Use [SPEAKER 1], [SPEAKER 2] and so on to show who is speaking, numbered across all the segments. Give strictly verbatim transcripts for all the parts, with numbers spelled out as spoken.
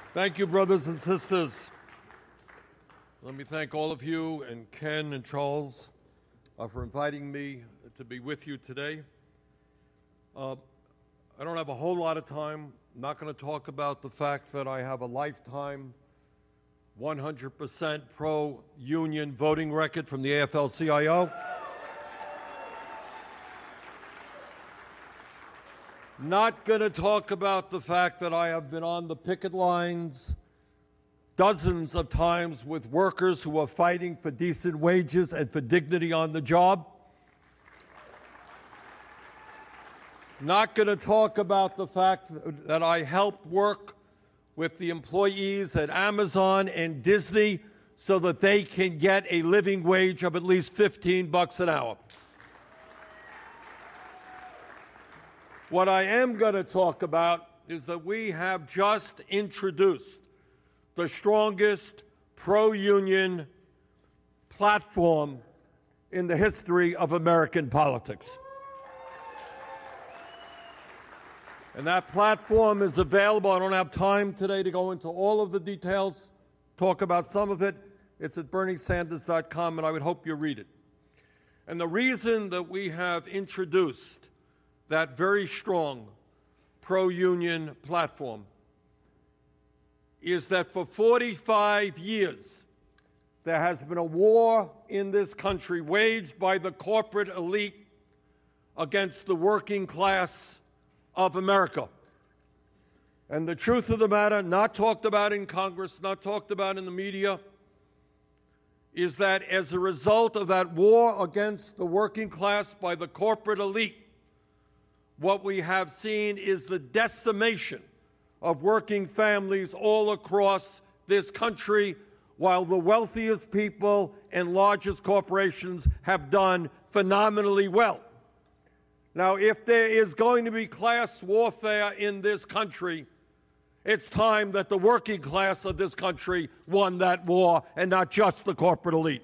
[SPEAKER 1] Thank you, brothers and sisters. Let me thank all of you and Ken and Charles uh, for inviting me to be with you today. Uh, I don't have a whole lot of time. I'm not going to talk about the fact that I have a lifetime one hundred percent pro-union voting record from the A F L C I O. Not going to talk about the fact that I have been on the picket lines dozens of times with workers who are fighting for decent wages and for dignity on the job. Not going to talk about the fact that I helped work with the employees at Amazon and Disney so that they can get a living wage of at least fifteen bucks an hour. What I am going to talk about is that we have just introduced the strongest pro-union platform in the history of American politics. And that platform is available. I don't have time today to go into all of the details, talk about some of it. It's at bernie sanders dot com, and I would hope you read it. And the reason that we have introduced that very strong pro-union platform is that for forty-five years, there has been a war in this country waged by the corporate elite against the working class of America. And the truth of the matter, not talked about in Congress, not talked about in the media, is that as a result of that war against the working class by the corporate elite, what we have seen is the decimation of working families all across this country, while the wealthiest people and largest corporations have done phenomenally well. Now, if there is going to be class warfare in this country, it's time that the working class of this country won that war and not just the corporate elite.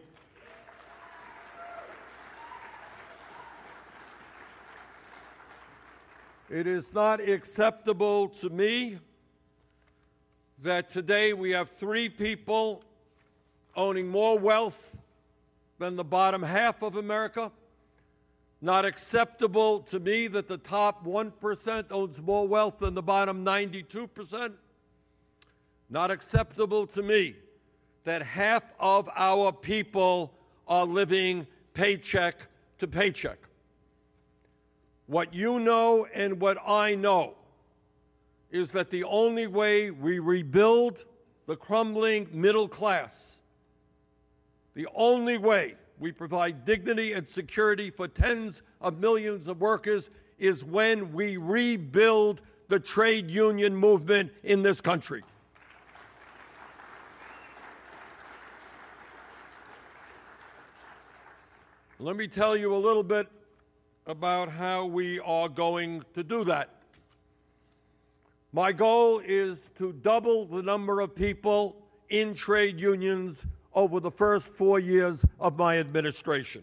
[SPEAKER 1] It is not acceptable to me that today we have three people owning more wealth than the bottom half of America. Not acceptable to me that the top one percent owns more wealth than the bottom ninety-two percent. Not acceptable to me that half of our people are living paycheck to paycheck. What you know and what I know is that the only way we rebuild the crumbling middle class, the only way we provide dignity and security for tens of millions of workers is when we rebuild the trade union movement in this country. Let me tell you a little bit about how we are going to do that. My goal is to double the number of people in trade unions over the first four years of my administration.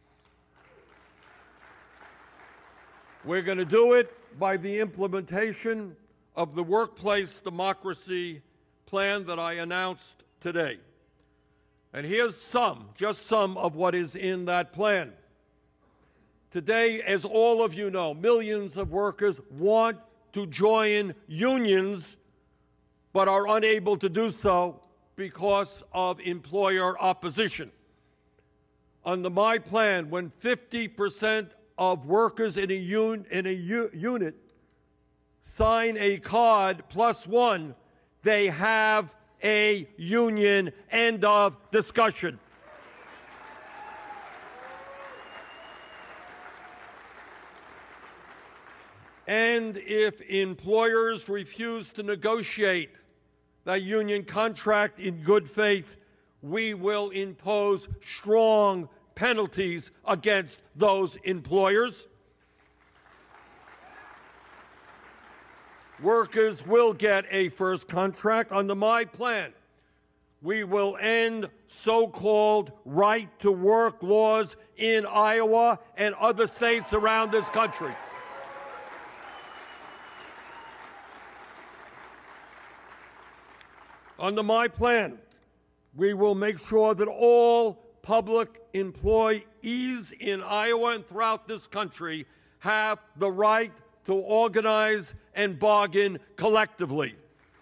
[SPEAKER 1] We're going to do it by the implementation of the workplace democracy plan that I announced today. And here's some, just some of what is in that plan. Today, as all of you know, millions of workers want to join unions but are unable to do so because of employer opposition. Under my plan, when fifty percent of workers in a, un in a u unit sign a card plus one, they have a union. End of discussion. And if employers refuse to negotiate that union contract in good faith, we will impose strong penalties against those employers. Workers will get a first contract. Under my plan, we will end so-called right-to-work laws in Iowa and other states around this country. Under my plan, we will make sure that all public employees in Iowa and throughout this country have the right to organize and bargain collectively.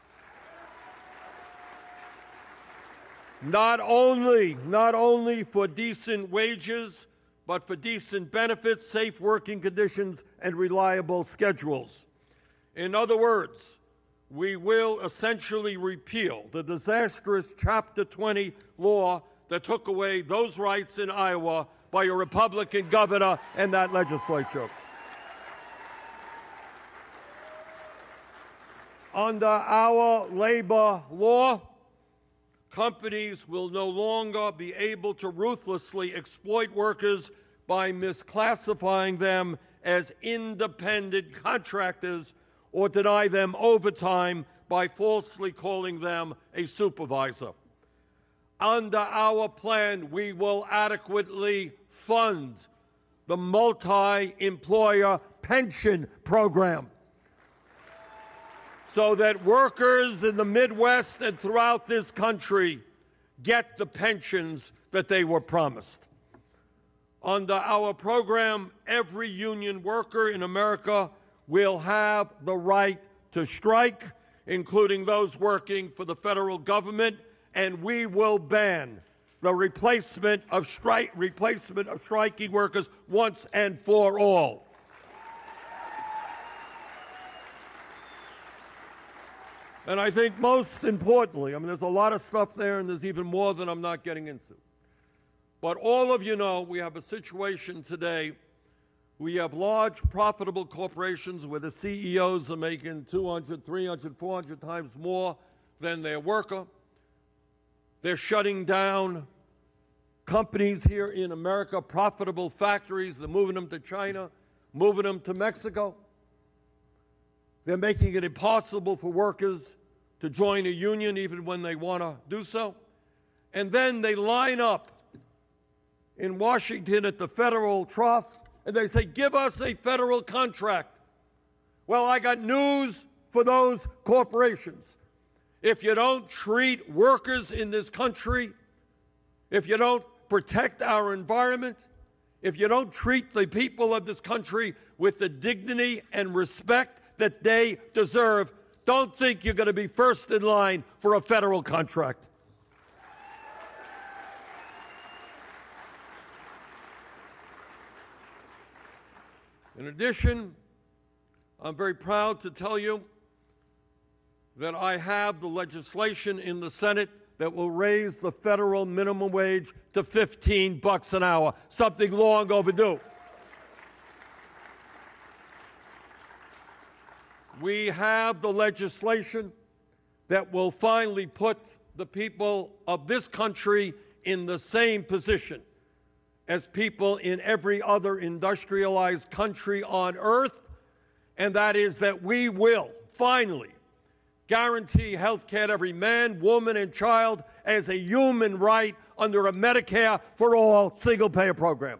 [SPEAKER 1] Not only, not only for decent wages, but for decent benefits, safe working conditions, and reliable schedules. In other words, we will essentially repeal the disastrous Chapter twenty law that took away those rights in Iowa by a Republican governor and that legislature. Under our labor law, companies will no longer be able to ruthlessly exploit workers by misclassifying them as independent contractors or deny them overtime by falsely calling them a supervisor. Under our plan, we will adequately fund the multi-employer pension program so that workers in the Midwest and throughout this country get the pensions that they were promised. Under our program, every union worker in America will have the right to strike, including those working for the federal government, and we will ban the replacement of, strike, replacement of striking workers once and for all. And I think most importantly, I mean, there's a lot of stuff there, and there's even more that I'm not getting into. But all of you know we have a situation today. We have large, profitable corporations where the C E Os are making two hundred, three hundred, four hundred times more than their worker. They're shutting down companies here in America, profitable factories. They're moving them to China, moving them to Mexico. They're making it impossible for workers to join a union even when they want to do so. And then they line up in Washington at the federal trough and they say, give us a federal contract. Well, I got news for those corporations. If you don't treat workers in this country, if you don't protect our environment, if you don't treat the people of this country with the dignity and respect that they deserve, don't think you're going to be first in line for a federal contract. In addition, I'm very proud to tell you that I have the legislation in the Senate that will raise the federal minimum wage to fifteen bucks an hour, something long overdue. We have the legislation that will finally put the people of this country in the same position as people in every other industrialized country on earth, and that is that we will finally guarantee health care to every man, woman, and child as a human right under a Medicare for all single-payer program.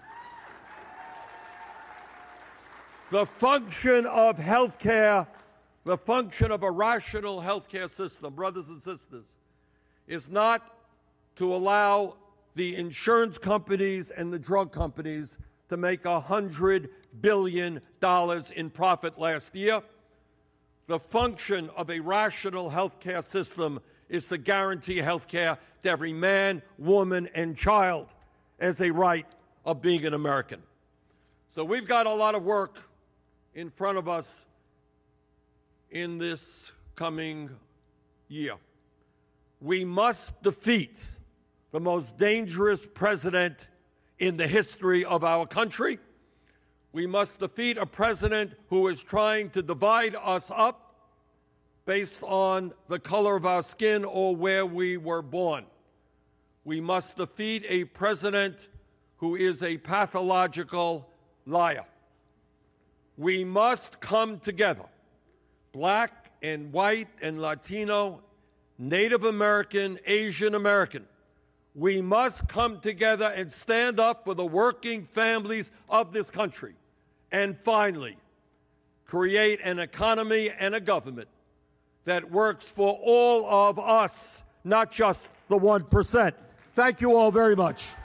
[SPEAKER 1] The function of health care, the function of a rational health care system, brothers and sisters, is not to allow the insurance companies and the drug companies to make one hundred billion dollars in profit last year. The function of a rational health care system is to guarantee health care to every man, woman, and child as a right of being an American. So we've got a lot of work in front of us in this coming year. We must defeat the most dangerous president in the history of our country. We must defeat a president who is trying to divide us up based on the color of our skin or where we were born. We must defeat a president who is a pathological liar. We must come together, black and white and Latino, Native American, Asian American. We must come together and stand up for the working families of this country. And finally, create an economy and a government that works for all of us, not just the one percent. Thank you all very much.